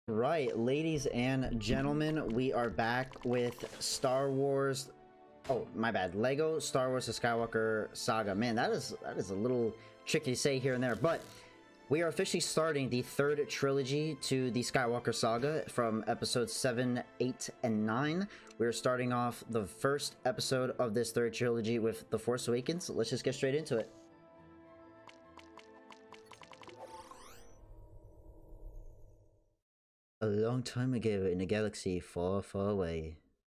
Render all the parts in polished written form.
Right, ladies and gentlemen, we are back with Star Wars. Oh, my bad. Lego Star Wars: The Skywalker Saga. Man, that is a little tricky to say here and there, but we are officially starting the third trilogy to the Skywalker Saga from episodes 7, 8, and 9. We are starting off the first episode of this third trilogy with The Force Awakens. Let's just get straight into it. A long time ago in a galaxy far, far away.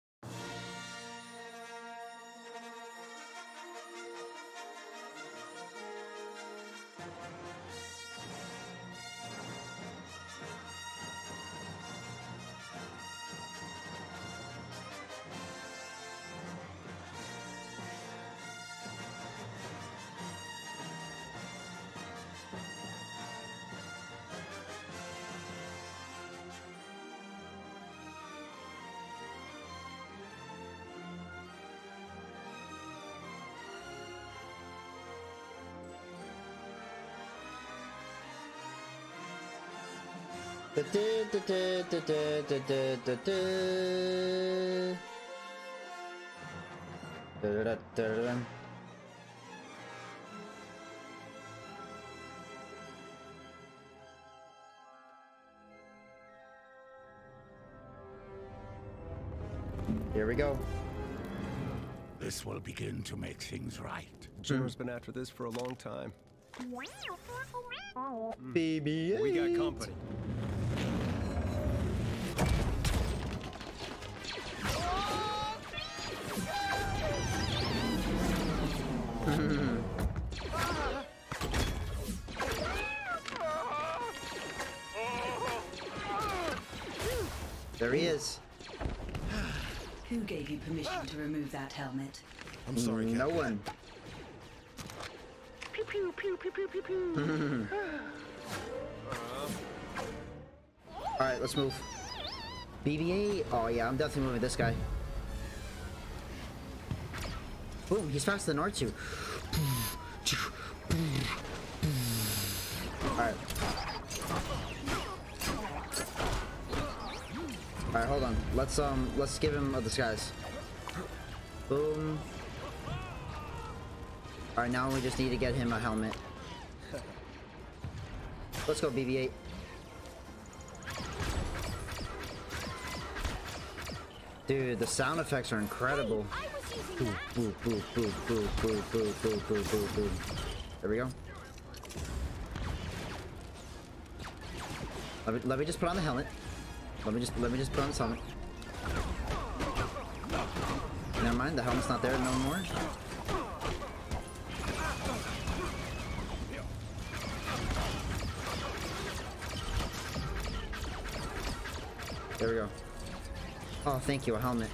Here we go. This will begin to make things right. Jimmer's been after this for a long time. Baby, we got company. There he is. Who gave you permission to remove that helmet? I'm sorry, no Captain. one. Pew pew pew pew pew pew pew. Alright, let's move. BB-8? Oh yeah, I'm definitely moving this guy. Boom, he's faster than R2. Alright. Alright, hold on. Let's give him a disguise. Boom. Alright, now we just need to get him a helmet. Let's go, BB-8. Dude, the sound effects are incredible. Boo, boo, boo, boo, boo, boo, boo, boo, boo, boo, boo. There we go. Let me just put on the helmet. Let me just put on this helmet. Never mind, the helmet's not there no more. There we go. Oh, thank you, a helmet.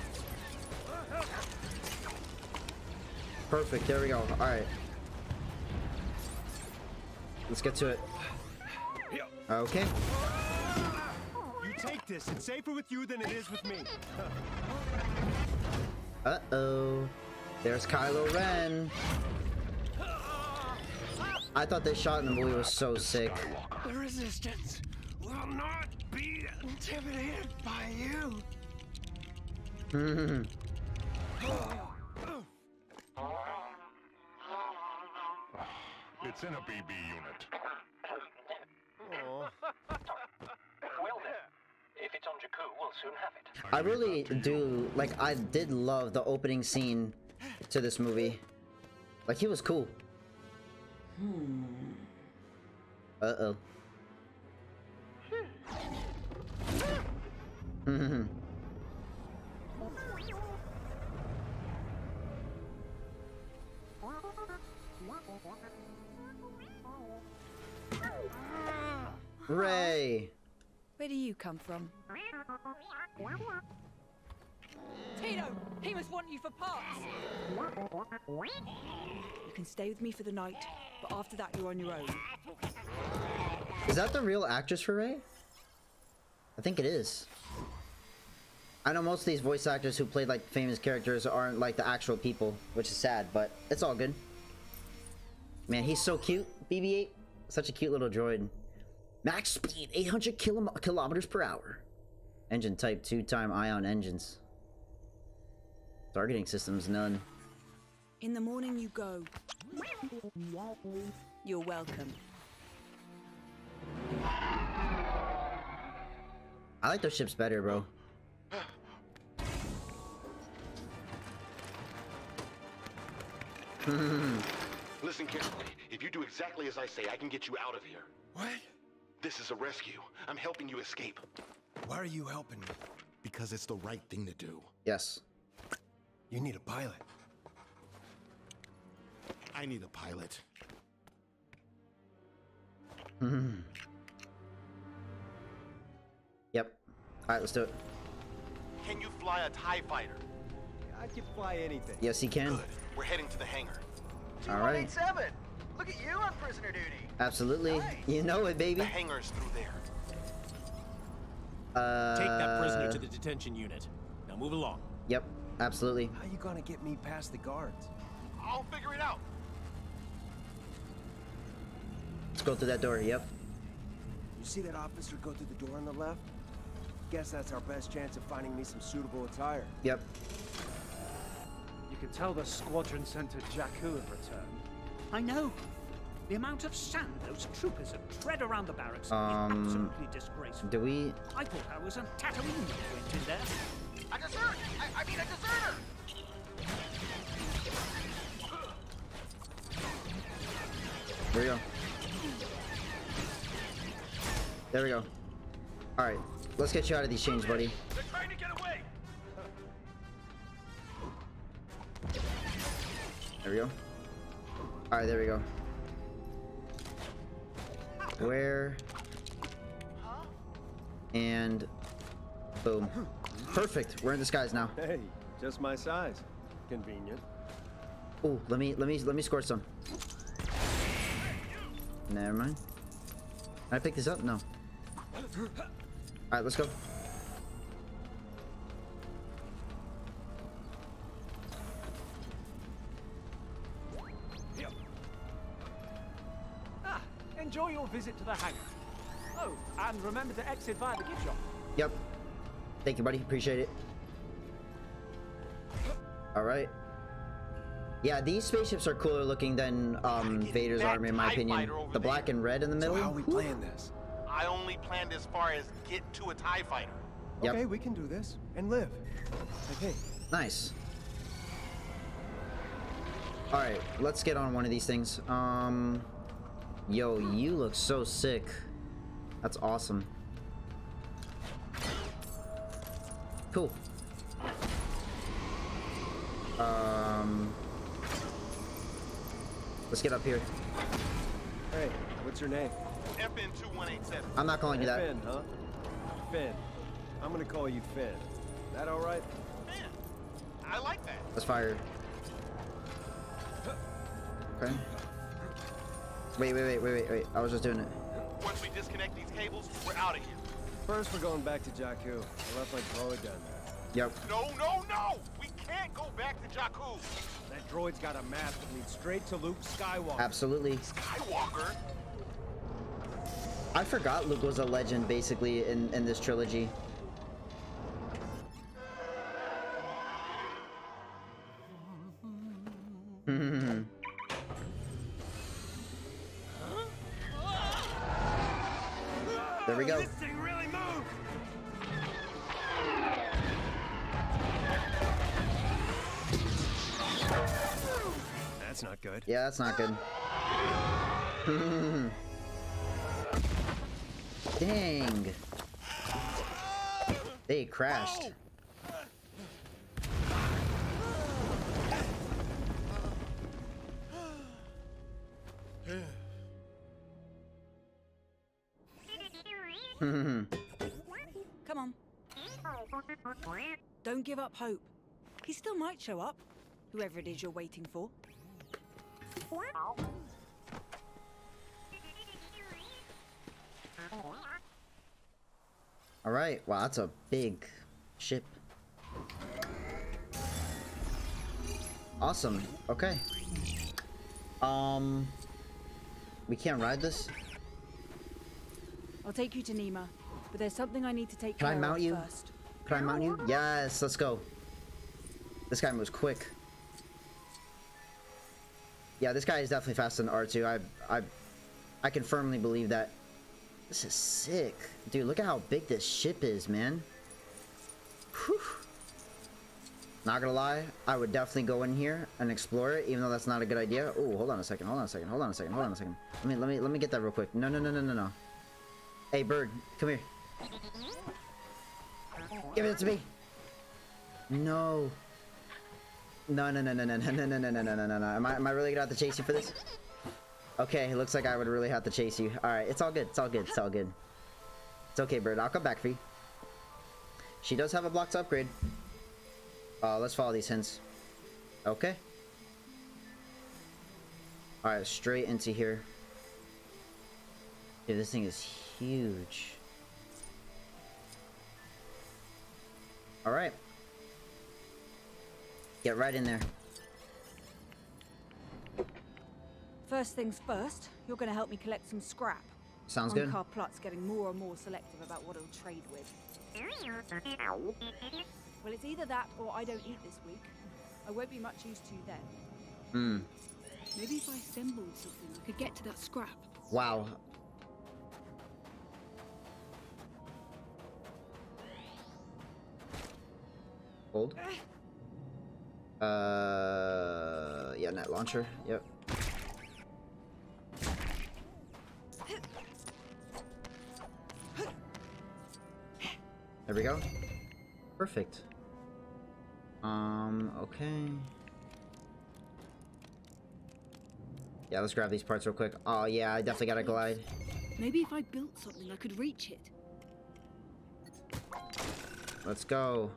Perfect, there we go. Alright. Let's get to it. Okay. You take this. It's safer with you than it is with me. Uh-oh. There's KYLO REN. I thought this shot in the movie was so sick. The resistance will not be intimidated by you. It's in a BB unit. Aww. Well then, if it's on Jakku, we'll soon have it. I really do, like, I did love the opening scene to this movie. Like, he was cool. Uh-oh. Ray! Where do you come from? Tito! He must want you for parts! You can stay with me for the night, but after that you're on your own. Is that the real actress for Ray? I think it is. I know most of these voice actors who played like famous characters aren't like the actual people, which is sad, but it's all good. Man, he's so cute, BB-8. Such a cute little droid. Max speed 800 kilometers per hour. Engine type 2-time ion engines. Targeting systems none. In the morning you go. You're welcome. I like those ships better, bro. Listen carefully. If you do exactly as I say, I can get you out of here. What? This is a rescue. I'm helping you escape. Why are you helping me? Because it's the right thing to do. Yes. You need a pilot. I need a pilot. Yep. Alright, let's do it. Can you fly a TIE fighter? I can fly anything. Yes, he can. Good. We're heading to the hangar. Alright. 2187. Look at you on prisoner duty. Absolutely. Nice. You know it, baby. The hangar's through there. Take that prisoner to the detention unit. Now move along. Yep. Absolutely. How you gonna get me past the guards? I'll figure it out. Let's go through that door. Yep. You see that officer go through the door on the left? Guess that's our best chance of finding me some suitable attire. Yep. You can tell the squadron sent to Jakku have returned. I know. The amount of sand those troopers have tread around the barracks is absolutely disgraceful. Do we? I thought I was on Tatooine when I went in there. A dessert! I mean a deserter! There we go. There we go. Alright. Let's get you out of these chains, buddy. They're trying to get away! There we go. Alright, there we go. Where? And boom. Perfect. We're in disguise now. Hey, just my size. Convenient. Ooh, let me score some. Never mind. Can I pick this up? No. Alright, let's go. Enjoy your visit to the hangar. Oh, and remember to exit via the gift shop. Yep. Thank you, buddy. Appreciate it. Alright. Yeah, these spaceships are cooler looking than Vader's army, in my opinion. The black and red in the middle. So how are we playing this? I only planned as far as get to a TIE fighter. Yep. Okay, we can do this and live. Okay. Nice. Alright, let's get on one of these things. Yo, you look so sick. That's awesome. Cool. Let's get up here. Hey, what's your name? FN 2187. I'm not calling you that. Finn, huh? Finn. I'm gonna call you Finn. That all right? Finn. I like that. Let's fire. Okay. Wait. I was just doing it. Once we disconnect these cables, we're out of here. First, we're going back to Jakku. I left my droid down there. Yep. No! We can't go back to Jakku. That droid's got a map that leads straight to Luke Skywalker. Absolutely. Skywalker? I forgot Luke was a legend, basically, in this trilogy. There we go. This thing really moved. That's not good. Yeah, that's not good. Dang. They crashed. Come on. Don't give up hope. He still might show up, whoever it is you're waiting for. All right. Wow, that's a big ship. Awesome. Okay. We can't ride this? I'll take you to Nima, but there's something I need to take care of Can I mount you? first. Can I mount you? Yes, let's go. This guy moves quick. Yeah, this guy is definitely faster than R2. I can firmly believe that. This is sick. Dude, look at how big this ship is, man. Whew. Not gonna lie, I would definitely go in here and explore it, even though that's not a good idea. Oh, hold on a second, hold on a second, hold on a second, hold on a second. Let me get that real quick. No, no, no, no, no, no. Hey, bird, come here. Give it to me. No. No, no, no, no, no, no, no, no, no, no, no, no, no. Am I really gonna have to chase you for this? Okay, it looks like I would really have to chase you. Alright, it's all good, it's all good, it's all good. It's okay, bird, I'll come back for you. She does have a block to upgrade. Let's follow these hints. Okay. Alright, straight into here. Dude, this thing is huge. Alright. Get right in there. First things first, you're going to help me collect some scrap. Sounds good. Unkar Plutt's getting more and more selective about what he'll trade with. Well, it's either that or I don't eat this week. I won't be much use to you then. Maybe if I assembled something, I could get to that scrap. Wow. Hold. Yeah, net launcher. Yep. There we go. Perfect. Okay. Yeah, let's grab these parts real quick. Oh, yeah, I definitely gotta glide. Maybe if I built something, I could reach it. Let's go.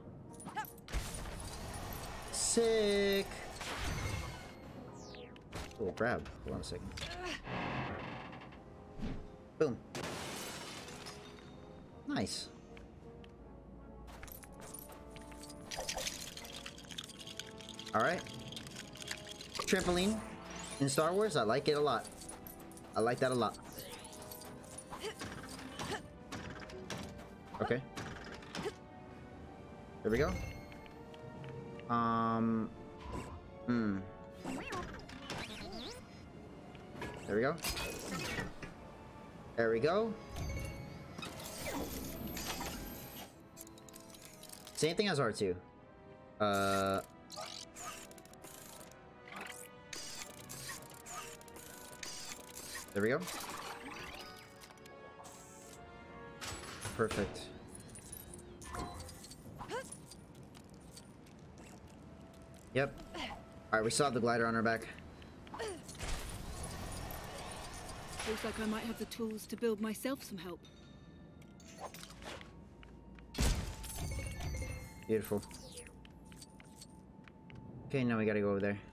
Sick. Oh, grab. Hold on a second. Boom. Nice. Alright. Trampoline in Star Wars, I like it a lot. I like that a lot. Okay. There we go. There we go. There we go. Same thing as R2. There we go. Perfect. Yep. Alright, we still have the glider on our back. Looks like I might have the tools to build myself some help. Beautiful. Okay, now we gotta go over there.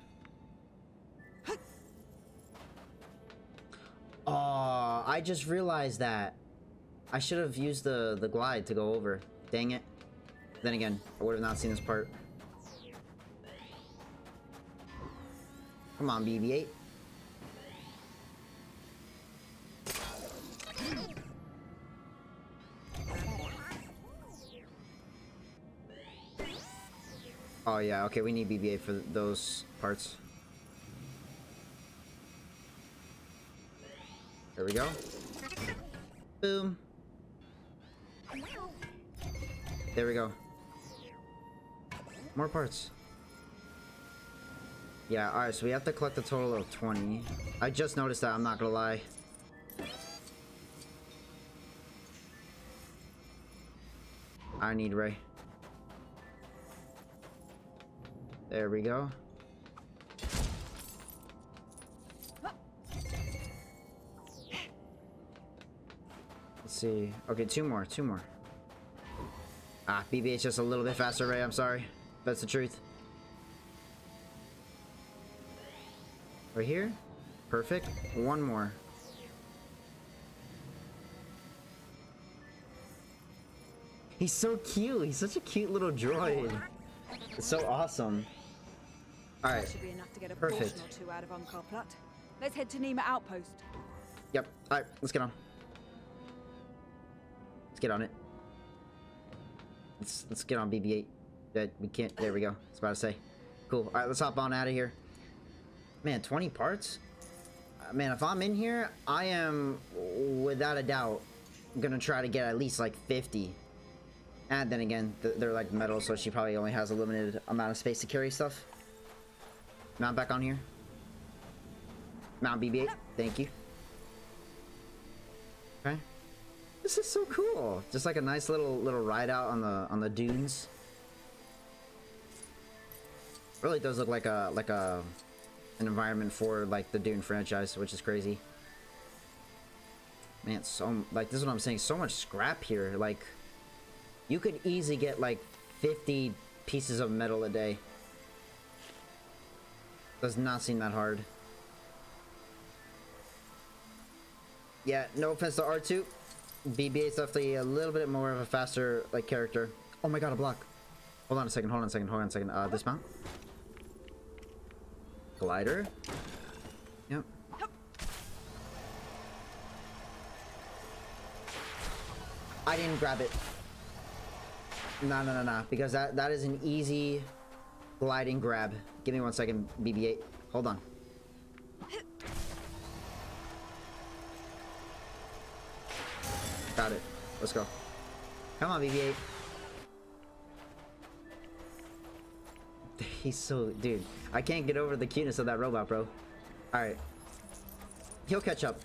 Oh, I just realized that. I should have used the glide to go over. Dang it. Then again, I would have not seen this part. Come on, BB-8. Oh yeah, okay, we need BB-8 for those parts. There we go. Boom. There we go. More parts. Yeah, alright, so we have to collect a total of 20. I just noticed that, I'm not gonna lie. I need Ray. There we go. Let's see. Okay, two more. Ah, BB-8's just a little bit faster, Ray. I'm sorry. That's the truth. Right here. Perfect. One more. He's so cute. He's such a cute little droid. It's so awesome. All right. That should be enough to get a Perfect. portion or two out of Unkar Plutt. Let's head to Nima Outpost. Yep. All right. Let's get on. Let's get on it. Let's get on BB-8. We can't. There we go. I was about to say. Cool. All right, let's hop on out of here. Man, 20 parts? Man, if I'm in here, I am, without a doubt, gonna try to get at least like 50. And then again, they're like metal, so she probably only has a limited amount of space to carry stuff. Mount back on here. Mount BB-8. Thank you. Okay. This is so cool. Just like a nice little ride out on the dunes. Really does look like an environment for like the Dune franchise, which is crazy. Man, so like this is what I'm saying. So much scrap here. Like you could easily get like 50 pieces of metal a day. Does not seem that hard. Yeah, no offense to R2. BB-8's definitely a little bit more of a faster like character. Oh my god, a block. Hold on a second, hold on a second, hold on a second. Dismount. Glider. Yep. I didn't grab it. No. Because that is an easy gliding grab. Give me 1 second, BB-8. Hold on. Got it. Let's go. Come on, BB-8. He's so... Dude, I can't get over the cuteness of that robot, bro. Alright. He'll catch up.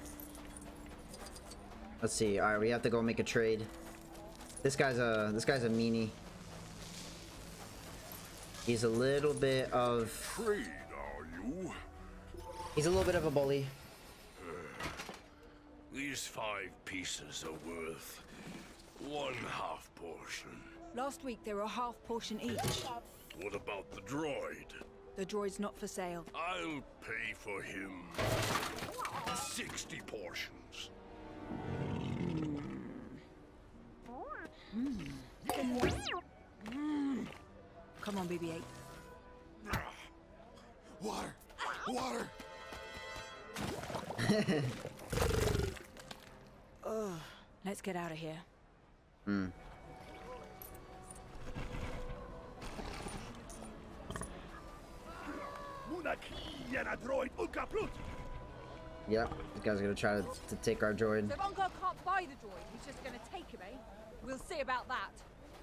Let's see. Alright, we have to go make a trade. This guy's a meanie. He's a little bit of... Trade, are you? He's a little bit of a bully. These 5 pieces are worth 1/2 portion. Last week they were a half portion each. What about the droid? The droid's not for sale. I'll pay for him 60 portions. Come on, BB-8. Water! Water! Let's get out of here. Yep, this guy's gonna try to take our droid. So Uncle can't buy the droid, he's just gonna take him, eh? We'll see about that.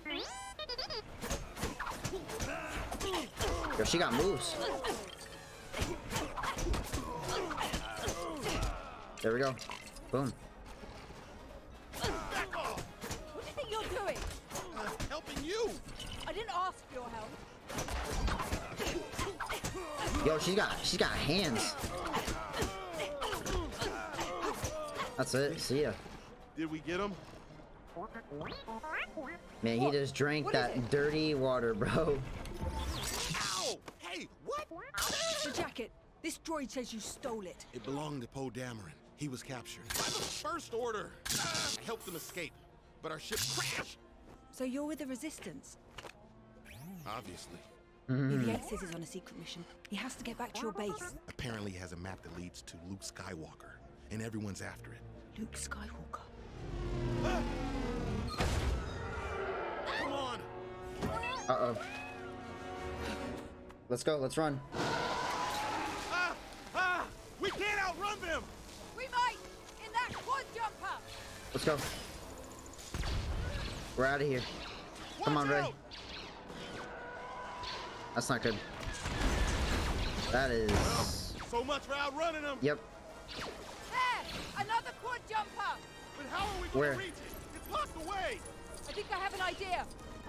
Yo, she got moves. There we go. Boom. What do you think you're doing? Helping you! I didn't ask for your help. Yo, she's got hands. That's it. See ya. Did we get him? Man, he just drank that dirty water, bro. Ow! Hey, what? The jacket. This droid says you stole it. It belonged to Poe Dameron. He was captured. By the First Order. I helped them escape, but our ship crashed. So you're with the Resistance? Obviously. BB-8 says he's on a secret mission. He has to get back to your base. Apparently he has a map that leads to Luke Skywalker, and everyone's after it. Luke Skywalker. Come on! Uh-oh. Let's go. Let's run. We can't outrun them! We might! In that quad jumper! Let's go. We're out of here. Come on, Ray. That's not good. That is... So much for outrunning them! Yep. There! Another quad jumper! But how are we Where? going to reach it? It's locked away! I think I have an idea.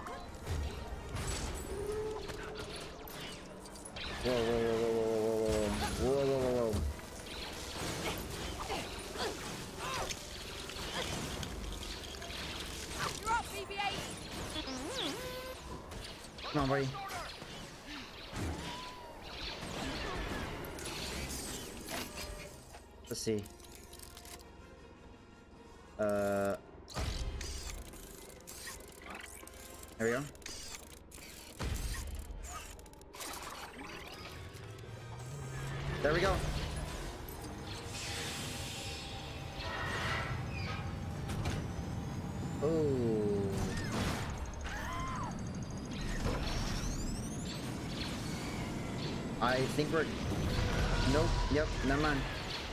Whoa, whoa, whoa, whoa, whoa, whoa, whoa, whoa, whoa, whoa. You're up, BB-8! Come on, buddy. Let's see. There we go. There we go. I think we're... Nope. Yep. Never mind.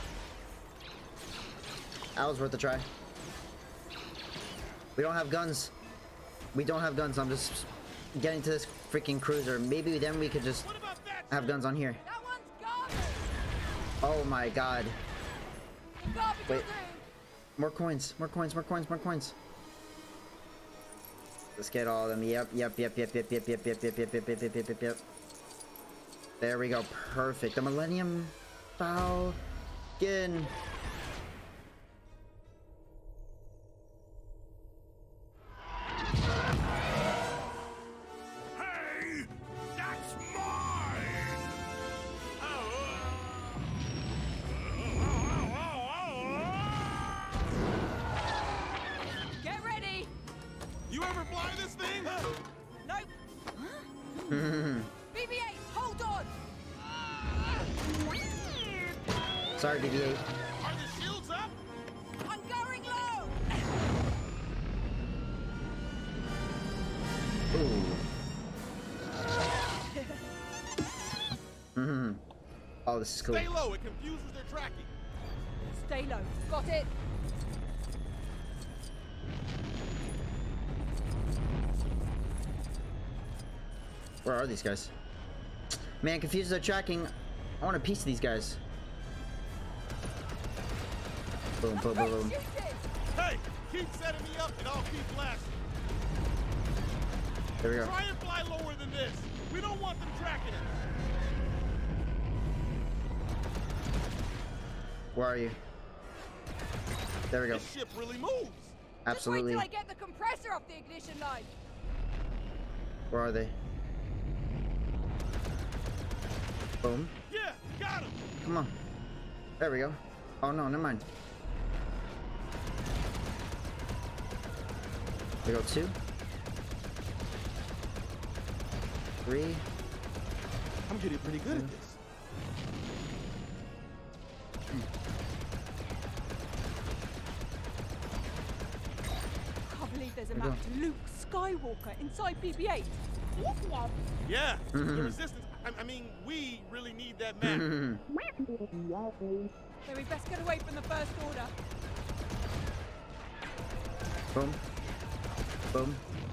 That was worth a try. We don't have guns. We don't have guns. I'm just getting to this freaking cruiser. Maybe then we could just have guns on here. That one's garbage. Oh my god. Garbage Wait. More coins. More coins. More coins. More coins. Let's get all of them. Yep. There we go. Perfect. The Millennium Falcon. Hey, that's mine. Get ready. You ever fly this thing? Nope. BB-8, hold on. Sorry, BB-8. Are the shields up? I'm going low. Ooh. Oh, this is cool. Stay low, it confuses their tracking. Stay low. Got it. Where are these guys? Man, confuses their tracking. I want a piece of these guys. Boom, boom, boom, boom. Hey, keep setting me up and I'll keep blasting. There we go. Try and fly lower than this. We don't want them tracking us. Where are you? There we go. This ship really moves. Absolutely. Just wait till I get the compressor off the ignition line. Where are they? Boom. Yeah, got him. Come on. There we go. Oh no, never mind. We go 2. 3. I'm getting pretty good at this. I can't believe there's a map to Luke Skywalker inside BB-8. Yeah, the resistance. I mean, we really need that map. Then we best get away from the First Order. Boom. Boom.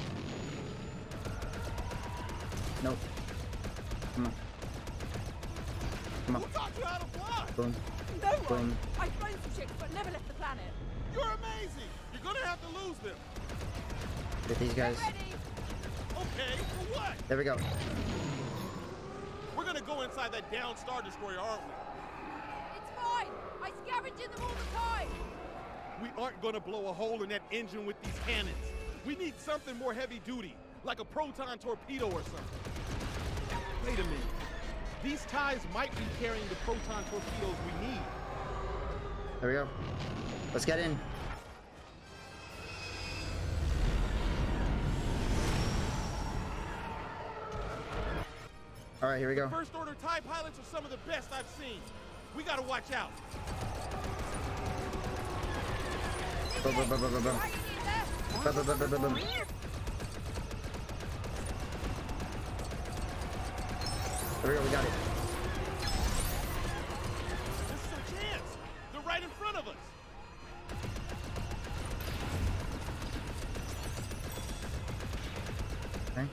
Nope. Come on. Come on. Who taught you how to fly? Boom. No one. Boom. I've flown some ships, but never left the planet. You're amazing. You're gonna have to lose them. Get these guys. Get ready. Okay, for what? There we go. We're gonna go inside that down Star Destroyer, aren't we? It's fine. I scavenge in them all the time. We aren't gonna blow a hole in that engine with these cannons. We need something more heavy duty, like a proton torpedo or something. Wait a minute. These ties might be carrying the proton torpedoes we need. There we go. Let's get in. All right, here we go. First Order TIE pilots are some of the best I've seen. We gotta watch out. Boom, boom, boom, boom, boom, boom. Boom, boom, boom, boom, boom, boom. There we go, we got it. This is our chance. They're right in front of us. Okay.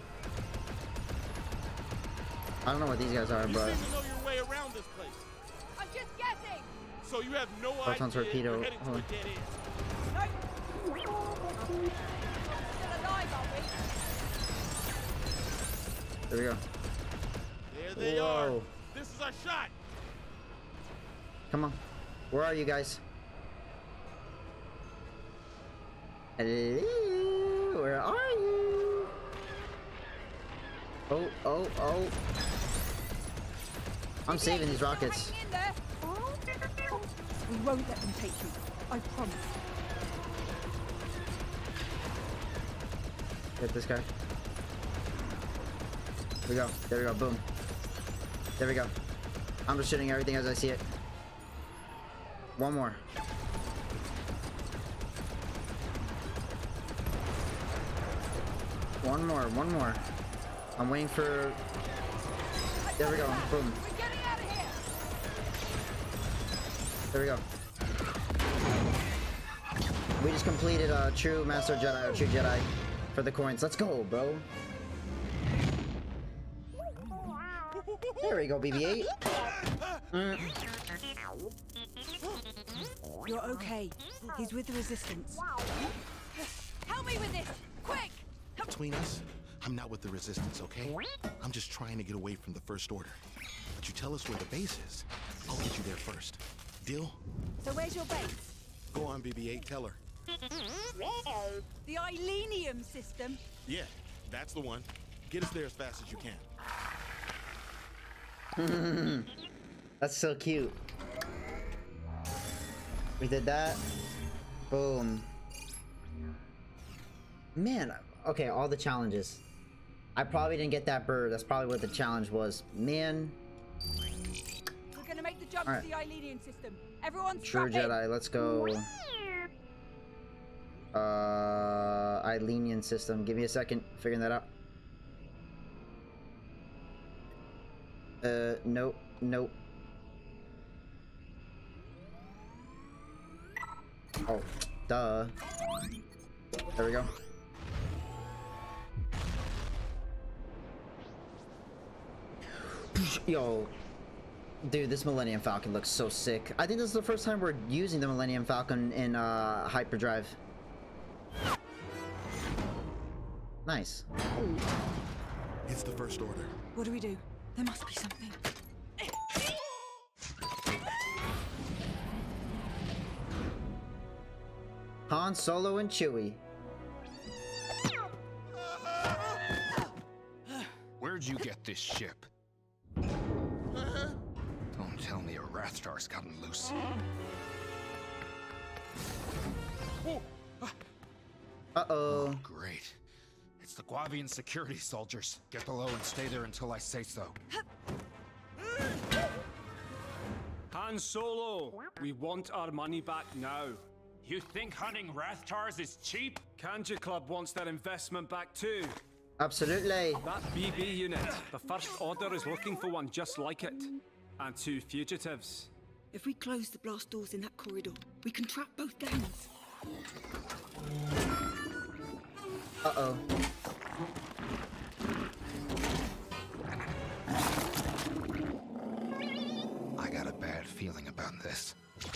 I don't know what these guys are, You but... seem to know your way around this place. I'm just guessing. So you have no Proton idea torpedo. you're heading to Hold a on. dead end. No. Still alive, are we? There we go. There they are. This is our shot. Come on. Where are you guys? Hello? Where are you? Oh, oh, oh. I'm saving these rockets. Hang in there. We won't let them take you. I promise. Get this guy. There we go. There we go. Boom. There we go. I'm just shooting everything as I see it. One more. One more. One more. I'm waiting for... There we go. Boom. There we go. We just completed a true Master Jedi, or true Jedi for the coins. Let's go, bro. There we go, BB-8. You're okay. He's with the Resistance. Help me with this! Quick! Between us, I'm not with the Resistance, okay? I'm just trying to get away from the First Order. But you tell us where the base is, I'll get you there first. Deal? So where's your base? Go on, BB-8, tell her. The Ilenium system? Yeah, that's the one. Get us there as fast as you can. That's so cute. We did that. Boom. Man, okay, all the challenges. I probably didn't get that bird. That's probably what the challenge was. Man. We're gonna make the jump All right. to the Ilenium system. Everyone True strap in. Jedi, let's go. Ilenium system. Give me a second. Figuring that out. Nope. Nope. Oh, duh. There we go. Yo. Dude, this Millennium Falcon looks so sick. I think this is the first time we're using the Millennium Falcon in hyperdrive. Nice. It's the First Order. What do we do? There must be something. Han Solo and Chewie. Where'd you get this ship? Don't tell me a Rathtar's gotten loose. Uh-oh. Oh, great. It's the Guavian security soldiers. Get below and stay there until I say so. Han Solo, we want our money back now. You think hunting Rathtars is cheap? Kanji Club wants their investment back too. Absolutely. That BB unit, the First Order is looking for one just like it. And 2 fugitives. If we close the blast doors in that corridor, we can trap both gangs. Uh-oh. I got a bad feeling about this.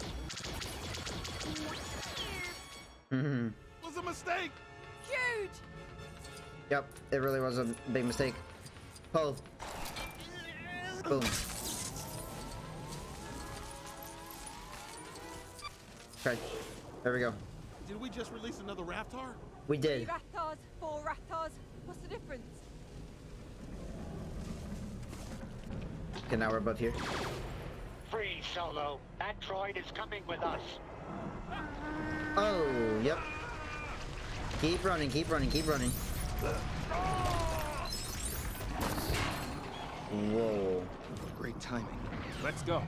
Mm-hmm. It was a mistake! Huge! Yep, it really was a big mistake. Pull. Boom. Okay, there we go. Did we just release another Rathtar? We did. 3 Rathars, 4 Rathars. What's the difference? Okay, now we're above here. Free, Solo. That droid is coming with us. Oh, yep. Keep running, keep running, keep running. Whoa. Great timing. Let's go.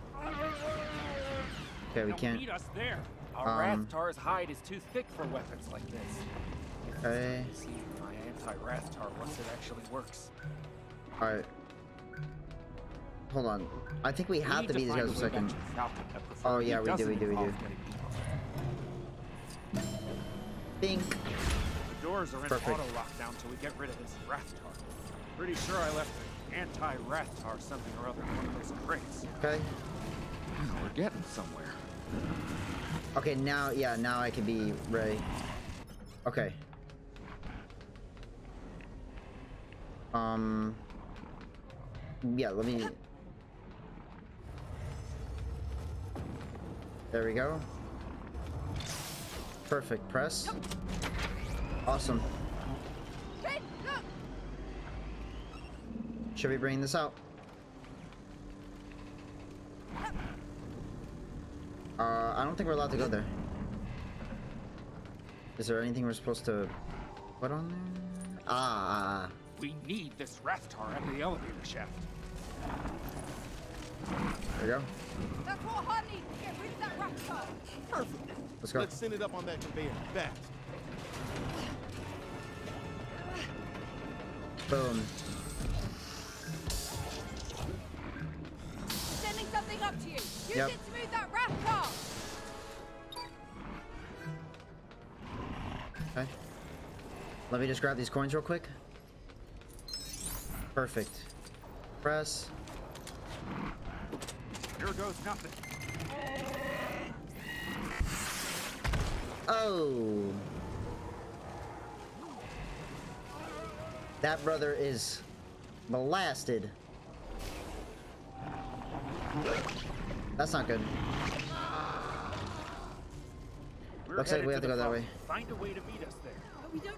Okay, we Don't can't. beat us there. Our Rathtar's hide is too thick for weapons like this. Okay. See if my anti-Rathtar once it actually works. Alright. Hold on. I think we have to beat these guys for a second. Oh yeah, we do. Bink. The doors are in Perfect. auto lockdown till we get rid of this Rathtar. Pretty sure I left an anti-Rathtar something or other in one of those crates. Okay. We're getting somewhere. Okay, now, yeah, now I can be ready. Okay. Yeah, let me... There we go. Perfect, press. Awesome. Ben, look! Should we bring this out? I don't think we're allowed to go there. Is there anything we're supposed to put on there? Ah. We need this Rathtar at the elevator shaft. There we go. That's what Han needs to get rid of that Rathtar. Perfect. Let's go. Let's send it up on that conveyor. Fast. Boom. Sending something up to you. Use Yep. it to move that raft car. Okay. Let me just grab these coins real quick. Perfect. Press. Here goes nothing. Oh. That brother is blasted. That's not good. We're Looks like headed we have to the go that front. way. Find a way to meet us there. But we don't